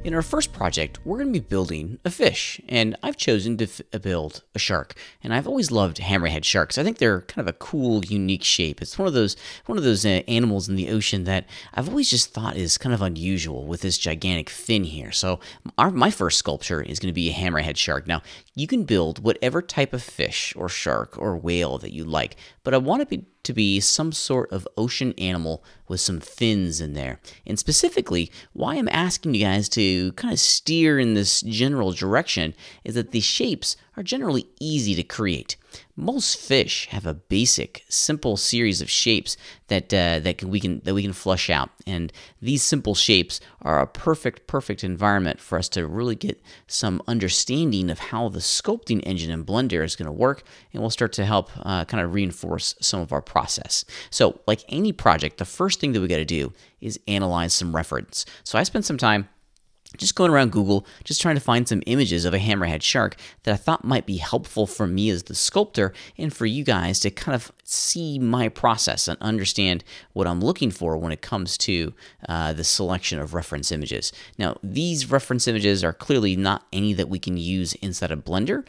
In our first project, we're going to be building a fish, and I've chosen to build a shark. And I've always loved hammerhead sharks. I think they're kind of a cool, unique shape. It's one of those animals in the ocean that I've always just thought is kind of unusual with this gigantic fin here. So my first sculpture is going to be a hammerhead shark. Now, you can build whatever type of fish or shark or whale that you like, but I want it to be some sort of ocean animal with some fins in there. And specifically, why I'm asking you guys to kind of steer in this general direction is that the shapes are generally easy to create. Most fish have a basic, simple series of shapes that we can flush out, and these simple shapes are a perfect environment for us to really get some understanding of how the sculpting engine in Blender is going to work, and we'll start to help kind of reinforce some of our process. So, like any project, the first thing that we got to do is analyze some reference. So I spent some time just going around Google, just trying to find some images of a hammerhead shark that I thought might be helpful for me as the sculptor and for you guys to kind of see my process and understand what I'm looking for when it comes to the selection of reference images. Now, these reference images are clearly not any that we can use inside of Blender.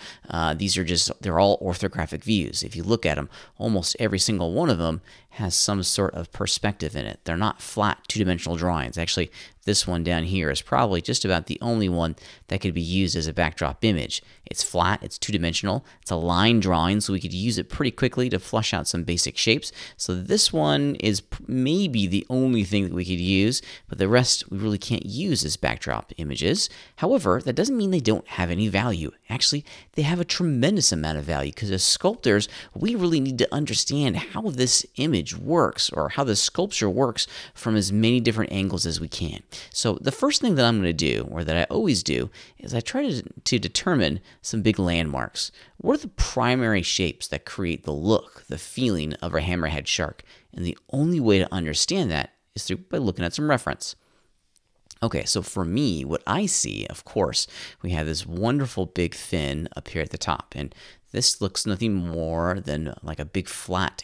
They're all orthographic views. If you look at them, almost every single one of them has some sort of perspective in it. They're not flat two-dimensional drawings. Actually, this one down here is probably just about the only one that could be used as a backdrop image. It's flat, it's two-dimensional, it's a line drawing, so we could use it pretty quickly to flush out some basic shapes. So this one is maybe the only thing that we could use, but the rest we really can't use as backdrop images. However, that doesn't mean they don't have any value. Actually, they have a tremendous amount of value because as sculptors, we really need to understand how this image works or how the sculpture works from as many different angles as we can. So the first thing that I'm going to do, or that I always do, is I try to determine some big landmarks. What are the primary shapes that create the look, the feeling of a hammerhead shark? And the only way to understand that is by looking at some reference. Okay, so for me, what I see, of course, we have this wonderful big fin up here at the top, and this looks nothing more than like a big flat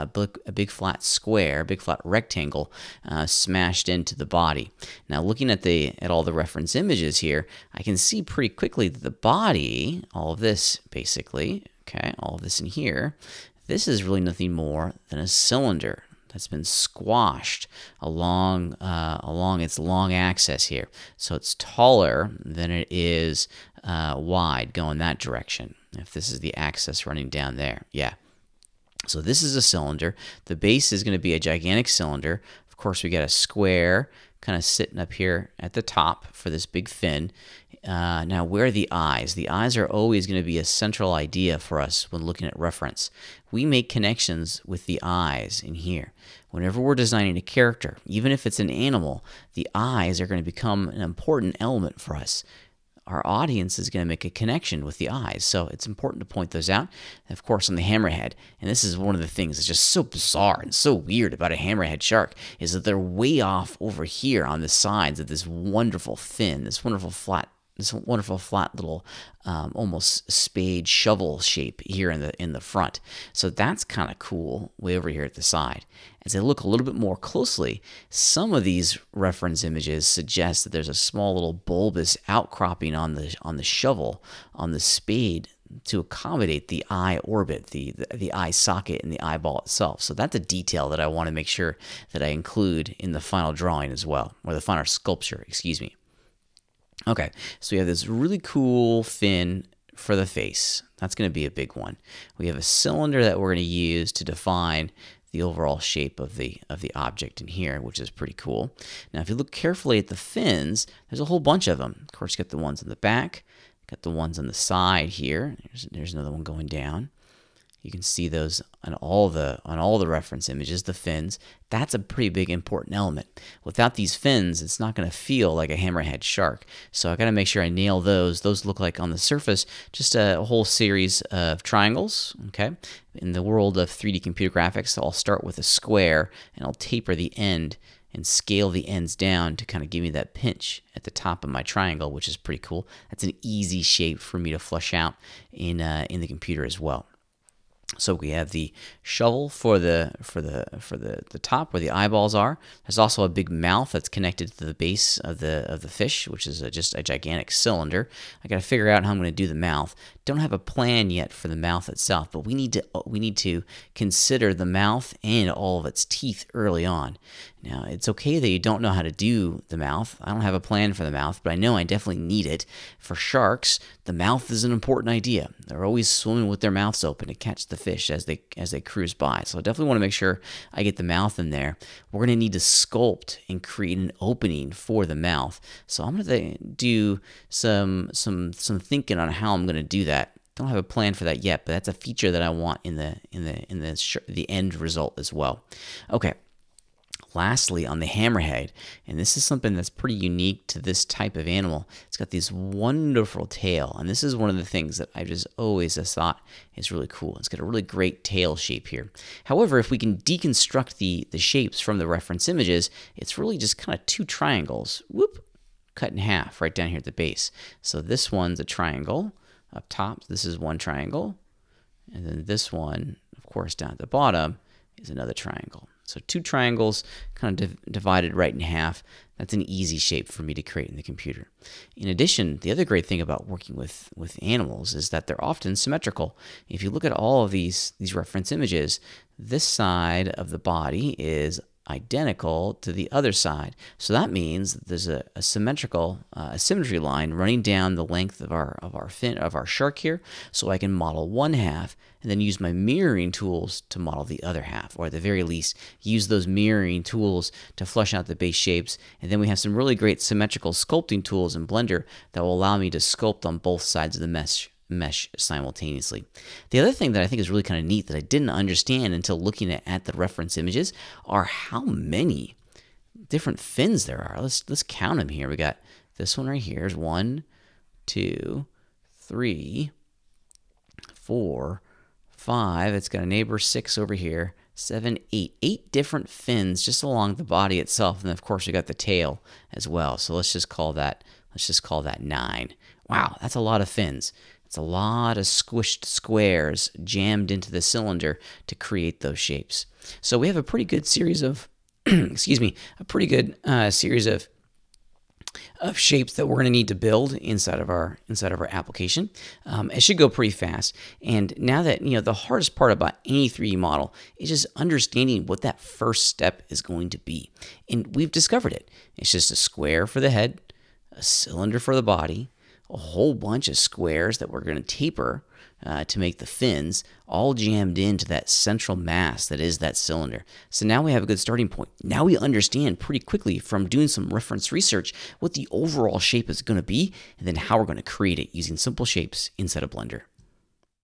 square, big flat rectangle smashed into the body. Now, looking at all the reference images here, I can see pretty quickly that the body, all of this basically, okay, all of this in here, this is really nothing more than a cylinder that's been squashed along its long axis here. So it's taller than it is wide going that direction. If this is the axis running down there, yeah. So this is a cylinder. The base is going to be a gigantic cylinder. Of course, we got a square kind of sitting up here at the top for this big fin. Now, where are the eyes? The eyes are always going to be a central idea for us when looking at reference. We make connections with the eyes in here. Whenever we're designing a character, even if it's an animal, the eyes are going to become an important element for us. Our audience is going to make a connection with the eyes, so it's important to point those out. And of course, on the hammerhead, and this is one of the things that's just so bizarre and so weird about a hammerhead shark, is that they're way off over here on the sides of this wonderful fin, this wonderful flat little almost spade shovel shape here in the front. So that's kind of cool way over here at the side. As I look a little bit more closely, some of these reference images suggest that there's a small little bulbous outcropping on the shovel, on the spade, to accommodate the eye orbit, the eye socket, and the eyeball itself. So that's a detail that I want to make sure that I include in the final drawing as well, or the final sculpture, excuse me. Okay, so we have this really cool fin for the face. That's going to be a big one. We have a cylinder that we're going to use to define the overall shape of the object in here, which is pretty cool. Now, if you look carefully at the fins, there's a whole bunch of them. Of course, you got the ones in the back, got the ones on the side here. There's another one going down. You can see those on all the reference images, the fins. That's a pretty big important element. Without these fins, it's not going to feel like a hammerhead shark. So I got to make sure I nail those. Those look like on the surface just a whole series of triangles. Okay. In the world of 3D computer graphics, I'll start with a square and I'll taper the end and scale the ends down to kind of give me that pinch at the top of my triangle, which is pretty cool. That's an easy shape for me to flush out in the computer as well. So we have the shovel for the top where the eyeballs are. There's also a big mouth that's connected to the base of the fish, which is just a gigantic cylinder. I got to figure out how I'm going to do the mouth. Don't have a plan yet for the mouth itself, but we need to consider the mouth and all of its teeth early on. Now, it's okay that you don't know how to do the mouth. I don't have a plan for the mouth, but I know I definitely need it. For sharks, the mouth is an important idea. They're always swimming with their mouths open to catch the fish as they cruise by. So I definitely want to make sure I get the mouth in there. We're going to need to sculpt and create an opening for the mouth. So I'm going to do some thinking on how I'm going to do that. Don't have a plan for that yet, but that's a feature that I want in the end result as well. Okay. Lastly, on the hammerhead, and this is something that's pretty unique to this type of animal, it's got this wonderful tail, and this is one of the things that I just always have thought is really cool. It's got a really great tail shape here. However, if we can deconstruct the shapes from the reference images, it's really just kind of two triangles, cut in half right down here at the base. So this one's a triangle up top. This is one triangle, and then this one, of course, down at the bottom is another triangle. So two triangles kind of divided right in half. That's an easy shape for me to create in the computer. In addition, the other great thing about working with animals is that they're often symmetrical. If you look at all of these reference images, this side of the body is identical to the other side. So that means that there's a symmetry line running down the length of our shark here. So I can model one half and then use my mirroring tools to model the other half, or at the very least, use those mirroring tools to flesh out the base shapes. And then we have some really great symmetrical sculpting tools in Blender that will allow me to sculpt on both sides of the mesh simultaneously. The other thing that I think is really kind of neat that I didn't understand until looking at the reference images are how many different fins there are. Let's count them here. We got this one right here is 1, 2, 3, 4, 5. It's got a neighbor 6 over here. 7, 8. 8 different fins just along the body itself, and then of course we got the tail as well. So let's just call that 9. Wow, that's a lot of fins. It's a lot of squished squares jammed into the cylinder to create those shapes. So we have a pretty good series of, series of shapes that we're going to need to build inside of our application. It should go pretty fast. And now that, the hardest part about any 3D model is just understanding what that first step is going to be. And we've discovered it. It's just a square for the head, a cylinder for the body, a whole bunch of squares that we're going to taper to make the fins, all jammed into that central mass that is that cylinder. So now we have a good starting point. Now we understand pretty quickly from doing some reference research what the overall shape is going to be, and then how we're going to create it using simple shapes inside of Blender.